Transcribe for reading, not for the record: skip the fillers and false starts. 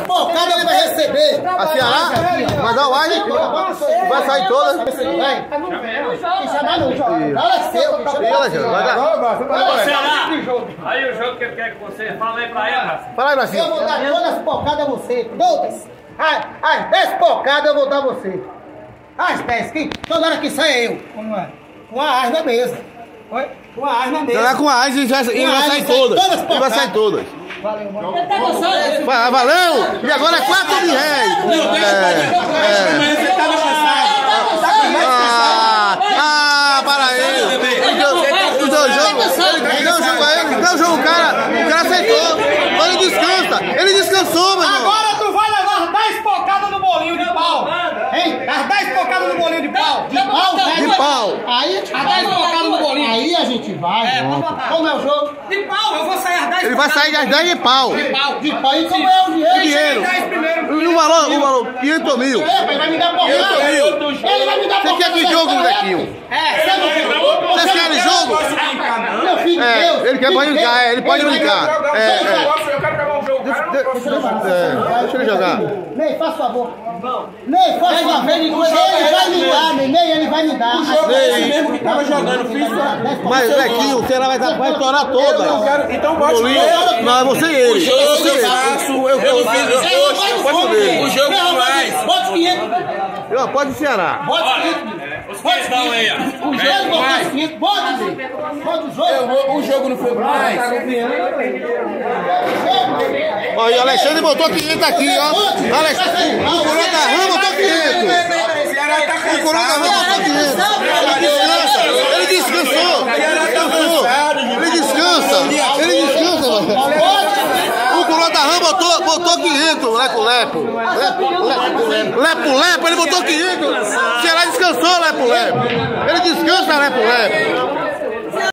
pocadas ele vai receber. A Ceará? Mas a Uai vai sair toda. Vai. Chamar no jogo. Fala seu. Ceará. Aí o jogo que ele quer que você fala aí pra ela. Fala aí, Brasil. Eu vou dar todas as pocadas a você. Todas. As 10 pocadas eu vou dar a você. As 10. Toda hora que sai é eu. Como é? Com a ás na mesa. Oi? Com a ás na mesa. Jogar com a ás e vai sair todas. Ele vai sair todas. Valeu, mano. Valeu! E agora é 4 mil réis. Para aí. Não, jogo, o cara aceitou. Ele descansou, meu irmão. Agora tu vai levar as 10 pocadas no bolinho de pau. Hein? As 10 pocadas no bolinho de pau. De pau. Aí, as 10 pocadas no bolinho. Aí a gente vai. Como é o jogo? De pau, eu vou sair as 10 Ele vai sair das 10 de pau. De pau. E como é o dinheiro? E o valor, 500 mil. Ele vai me dar porrada. Ele vai me dar Você quer que jogo, molequinho? Você quer jogo? Meu filho de Deus. Ele quer brincar, ele pode brincar. Eu quero pegar um jogo. Deixa ele jogar. Ney, faz favor. Ney, faz favor. Ele vai me dar, Ney, ele vai me dar. O jogo é esse mesmo que tava jogando, fiz. Mas, molequinho, o Ceará vai estourar toda. Então bote ele. Não, é você e ele. O jogo eu faço, eu fiz o jogo mais. Bota 500. Pode Ceará. Bota 500. Os questão aí, ó. O jogo bota 500. Bota o jogo. O jogo não foi mais. Ó, e o Alexandre botou 500 aqui, ó. O Coroa da Rama botou 500. O Coroa da Rama botou 500. Ele descansou. Ele descansa, mano. O Coroa da Rama botou 500. Lepo. Ele botou 500. O Ceará descansou, Lepo.